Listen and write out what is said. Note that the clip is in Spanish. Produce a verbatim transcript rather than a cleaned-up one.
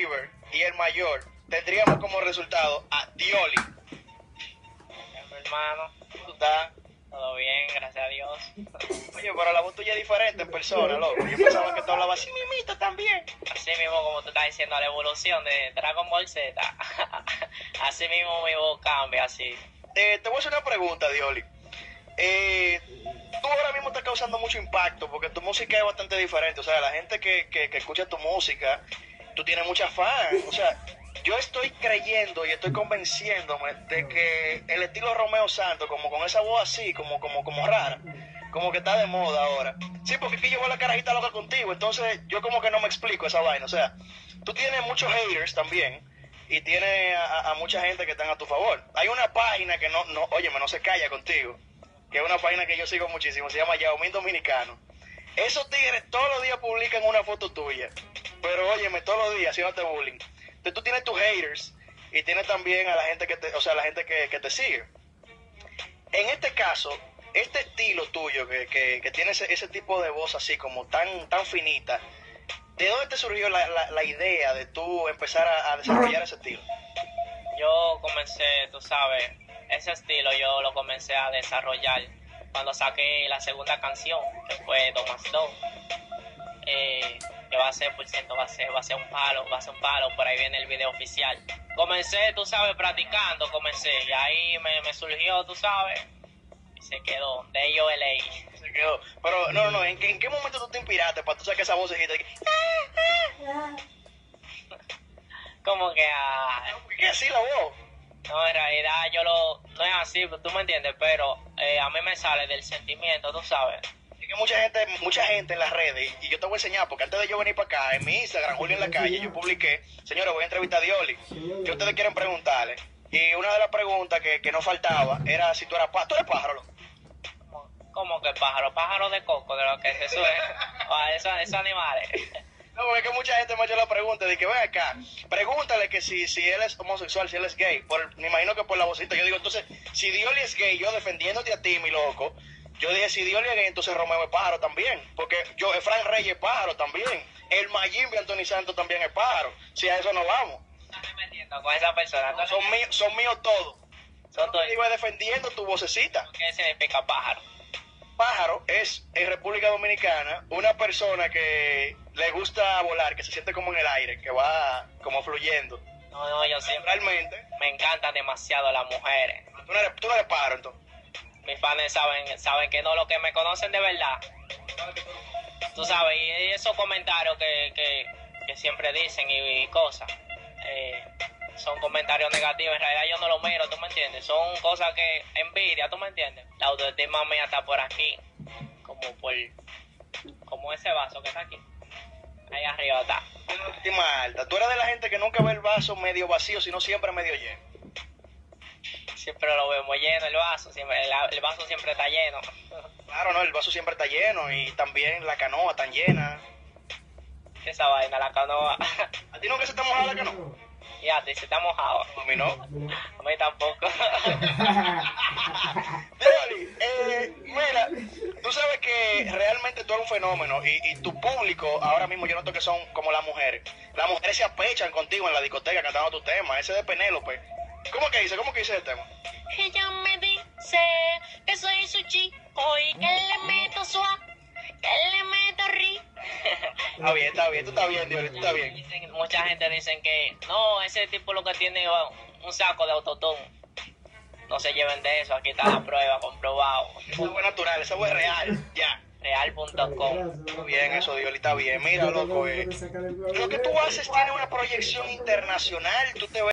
Bieber y el mayor, tendríamos como resultado a Dioli. Mi hermano, ¿Tú estás? todo bien, gracias a Dios. Oye, pero la voz tuya es diferente en persona, loco. Yo pensaba que tú hablabas así mimito también. Así mismo como tú estás diciendo la evolución de Dragon Ball Z. Así mismo mi voz cambia, así. Eh, te voy a hacer una pregunta, Dioli. Eh, tú ahora mismo estás causando mucho impacto porque tu música es bastante diferente. O sea, la gente que, que, que escucha tu música, tú tienes muchas fans. O sea, yo estoy creyendo y estoy convenciéndome de que el estilo Romeo Santos, como con esa voz así, como, como, como rara, como que está de moda ahora. Sí, porque aquí llegó la carajita loca contigo, entonces yo como que no me explico esa vaina. O sea, tú tienes muchos haters también y tienes a, a mucha gente que están a tu favor. Hay una página que no, no, óyeme, no se calla contigo, que es una página que yo sigo muchísimo, se llama Yao Ming Dominicano. Esos tigres todos los días publican una foto tuya, pero óyeme, todos los días haciéndote bullying. Entonces tú tienes tus haters y tienes también a la gente que te, o sea, la gente que, que te sigue. En este caso, este estilo tuyo que, que, que tiene ese, ese tipo de voz así como tan, tan finita, ¿de dónde te surgió la, la, la idea de tú empezar a, a desarrollar ese estilo? Yo comencé, tú sabes, ese estilo yo lo comencé a desarrollar cuando saqué la segunda canción, que fue dos más dos. Eh, que va a ser, por ciento, va a ser, va a ser un palo, va a ser un palo, por ahí viene el video oficial. Comencé, tú sabes, practicando, comencé, y ahí me, me surgió, tú sabes, y se quedó, de ello el A. Se quedó. Pero, no, no, no, ¿en qué, en qué momento tú te inspiraste para tú sacar esa vocecita? Como que, ah, ¿Qué así la voz? no, en realidad yo lo, no es así, tú me entiendes, pero eh, a mí me sale del sentimiento, tú sabes. Es que mucha gente, mucha gente en las redes, y yo te voy a enseñar, porque antes de yo venir para acá, en mi Instagram, Julio en la calle, yo publiqué, señores, voy a entrevistar a Dioli, que ustedes quieren preguntarle. Y una de las preguntas que, que no faltaba era si tú eras pájaro. ¿Tú eres pájaro? Loco? Como, como que pájaro, pájaro de coco, de lo que es eso es, o esos, esos animales. No, porque es que mucha gente me ha hecho la pregunta de que ven acá, pregúntale que si, si él es homosexual, si él es gay. Por, me imagino que por la vocita. Yo digo, entonces, si Dioli es gay, yo defendiéndote a ti, mi loco, yo dije, si Dioli es gay, entonces Romeo es pájaro también. Porque yo, Efraín Reyes es pájaro también. El Mayimbe Anthony Santos también es pájaro. Si a eso no vamos. Estás metiendo con esa persona. No, son míos, son míos todos. Son Yo todos. te digo, es defendiendo tu vocecita. ¿Qué significa pájaro? Pájaro es, en República Dominicana, una persona que le gusta volar, que se siente como en el aire, que va como fluyendo. No, no, yo siempre Realmente, me encantan demasiado las mujeres. tú no eres, tú no eres pájaro, entonces. Mis fans saben, saben que no, los que me conocen de verdad. Tú sabes, y esos comentarios que, que, que siempre dicen y, y cosas, eh, son comentarios negativos. En realidad yo no los miro, ¿tú me entiendes? Son cosas que envidia, ¿tú me entiendes? La autoestima mía está por aquí, como por, como ese vaso que está aquí. Ahí arriba está. Tienes una autoestima alta. Tú eres de la gente que nunca ve el vaso medio vacío, sino siempre medio lleno. Siempre lo vemos lleno el vaso, siempre, el, el vaso siempre está lleno. Claro, no, el vaso siempre está lleno y también la canoa está llena. Esa vaina, la canoa. ¿A ti nunca se te ha mojado la canoa? Ya, te se está mojado. A mí no. A mí tampoco. Dioli, eh, mira, tú sabes que realmente tú eres un fenómeno y, y tu público, ahora mismo yo noto que son como las mujeres. Las mujeres se apechan contigo en la discoteca cantando tu tema, ese de Penélope. ¿Cómo que dice? ¿Cómo que dice el tema? Ella me dice que soy su chico y que le meto suave, que le meto ri. Está bien, está bien, tú estás bien, Dioli, tú estás bien. Dicen- mucha gente dicen que no, ese tipo lo que tiene es un saco de autotune. No se lleven de eso, aquí está la prueba, comprobado. Esa fue natural, esa fue real, ya. real punto com. Está bien eso, Dioli, está bien. Mira, loco, eh, lo que tú haces tiene una proyección internacional, tú te ves